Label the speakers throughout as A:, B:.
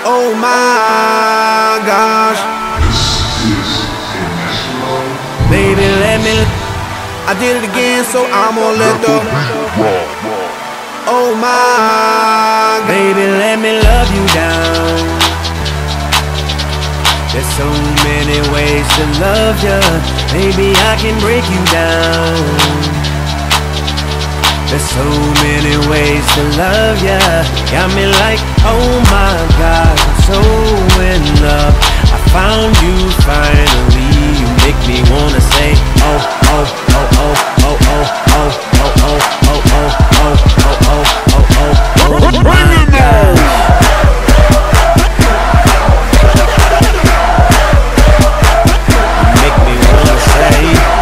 A: Oh my gosh. Baby, let me. I did it again, so I'm gonna let the. Oh my. Baby, let me love you down. There's so many ways to love ya. Maybe I can break you down. There's so many ways to love ya. Got me like, oh my God, I'm so in love. I found you finally. You make me wanna say, oh, oh, oh, oh, oh, oh, oh, oh, oh, oh, oh, oh, oh, oh, oh, oh, my God. You make me wanna say,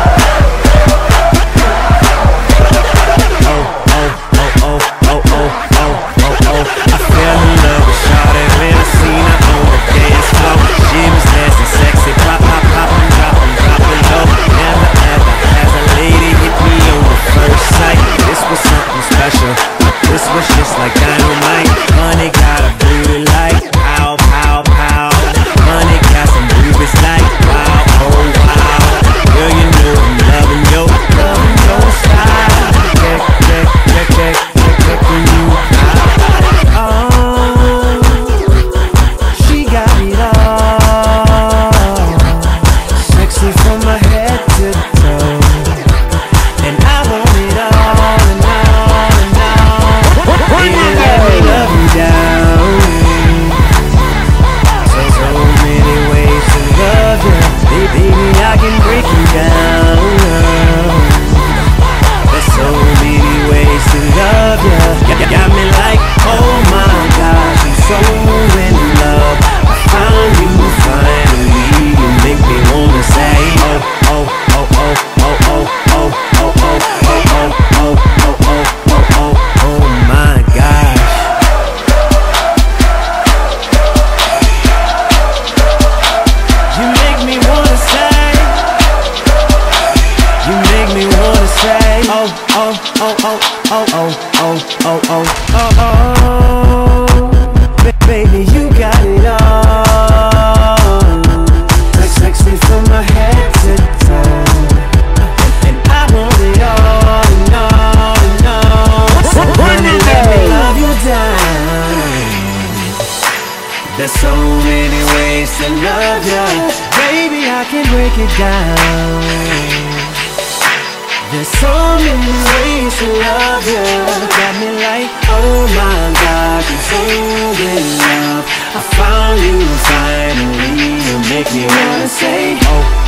A: this was just like dynamite. Money got a booty like pow, pow, pow. Money got some boobies like wow, oh wow. Girl, you know I'm loving your style. Check, check, check, check, check, check when you high. Oh, she got it all. Sexy from my head to toe. And I want it all and all and all. Baby, let me love you down. So many ways to love you. Baby, I can break you down. There's so many ways to love you. Got me like, oh my gosh, I'm so in love. I found you finally. You make me wanna say, oh, oh, oh, oh, oh, oh, oh, oh, oh, oh, oh, oh, oh, oh, oh, oh my gosh. You make me wanna say, you make me wanna say, oh, oh, oh, oh, oh, oh, oh, oh, oh, oh, oh. Baby, you got it all. Like sexy from my head to toe. And I want it all and all and all. So honey, let me love you down. There's so many ways to love ya. Baby, I can break it down. There's so many ways to love ya. Got me like, oh my God, you're so in love. I found you finally. You make me wanna say, oh.